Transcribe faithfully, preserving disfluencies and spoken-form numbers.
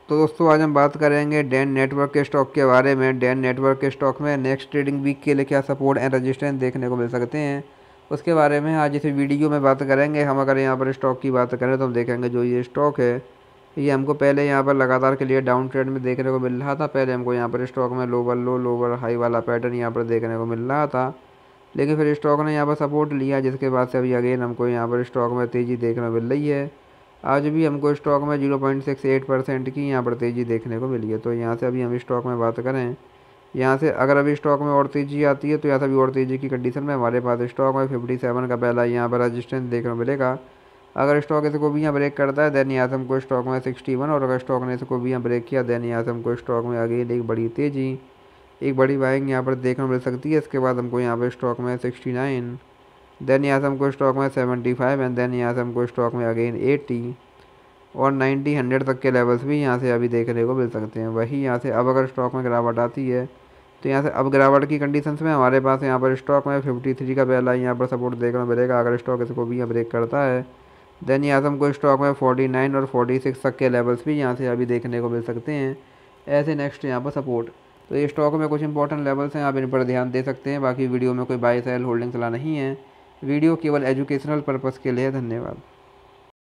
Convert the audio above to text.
तो दोस्तों आज हम बात करेंगे डैन नेटवर्क के स्टॉक के बारे में। डैन नेटवर्क के स्टॉक में नेक्स्ट ट्रेडिंग वीक के लिए क्या सपोर्ट एंड रेजिस्टेंस देखने को मिल सकते हैं, उसके बारे में आज इस वीडियो में बात करेंगे। हम अगर यहाँ पर स्टॉक की बात करें तो हम देखेंगे जो ये स्टॉक है ये हमको पहले यहाँ पर लगातार के लिए डाउन ट्रेंड में देखने को मिल रहा था। पहले हमको यहाँ पर स्टॉक में लोअर लो लोअर हाई वाला पैटर्न यहाँ पर देखने को मिल रहा था, लेकिन फिर स्टॉक ने यहाँ पर सपोर्ट लिया, जिसके बाद से अभी अगेन हमको यहाँ पर स्टॉक में तेज़ी देखने को मिल रही है। आज भी हमको स्टॉक में zero point six eight percent की यहाँ पर तेज़ी देखने को मिली है। तो यहाँ से अभी हम स्टॉक में बात करें, यहाँ से अगर अभी स्टॉक में और तेज़ी आती है तो यहाँ से अभी और तेज़ी की कंडीशन में हमारे पास स्टॉक में फिफ्टी सेवन का पहला यहाँ पर रजिस्टेंस देखने को मिलेगा। अगर स्टॉक इसको भी यहाँ ब्रेक करता है देन यहाँ से हमको स्टॉक में सिक्सटी वन, और अगर स्टॉक ने इसको भी यहाँ ब्रेक किया देन यहाँ से हमको स्टॉक में अगेन एक बड़ी तेज़ी एक बड़ी बाइंग यहाँ पर देखने को मिल सकती है। इसके बाद हमको यहाँ पर स्टॉक में सिक्सटी नाइन, देन यहाँ से हमको स्टॉक में सेवेंटी फाइव एंड देन यहाँ से हमको स्टॉक में अगेन एटी और नाइन्टी हंड्रेड तक के लेवल्स भी यहाँ से अभी देखने को मिल सकते हैं। वही यहाँ से अब अगर स्टॉक में गिरावट आती है तो यहाँ से अब गिरावट की कंडीशंस में हमारे पास यहाँ पर स्टॉक में फिफ्टी थ्री का पहला यहाँ पर सपोर्ट देखने को मिलेगा। अगर स्टॉक इसको भी यहाँ ब्रेक करता है देन यहाँ से हमको स्टॉक में फोर्टी नाइन और फोर्टी सिक्स तक के लेवल्स भी यहाँ से अभी देखने को मिल सकते हैं ऐसे नेक्स्ट यहाँ पर सपोर्ट। तो ये स्टॉक में कुछ इंपॉर्टेंट लेवल्स हैं, आप इन पर ध्यान दे सकते हैं। बाकी वीडियो में कोई बाय सेल होल्डिंग सलाह नहीं है, वीडियो केवल एजुकेशनल पर्पज़ के लिए है। धन्यवाद।